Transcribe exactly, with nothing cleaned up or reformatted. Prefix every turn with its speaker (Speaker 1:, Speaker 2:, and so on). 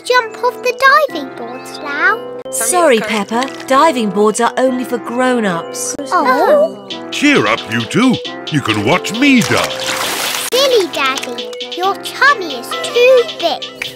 Speaker 1: jump off the diving boards now?
Speaker 2: Sorry, Peppa. Diving boards are only for grown-ups.
Speaker 1: Oh.
Speaker 3: Cheer up, you two. You can watch me dive.
Speaker 1: Silly, Daddy. Your tummy is too big.